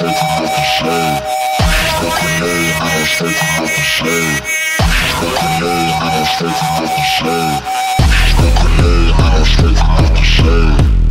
straight from out the shade. Smoke grenade, I know straight from out the shade. Smoke grenade, I know straight from out the shade. Smoke grenade, I know straight from out the shade.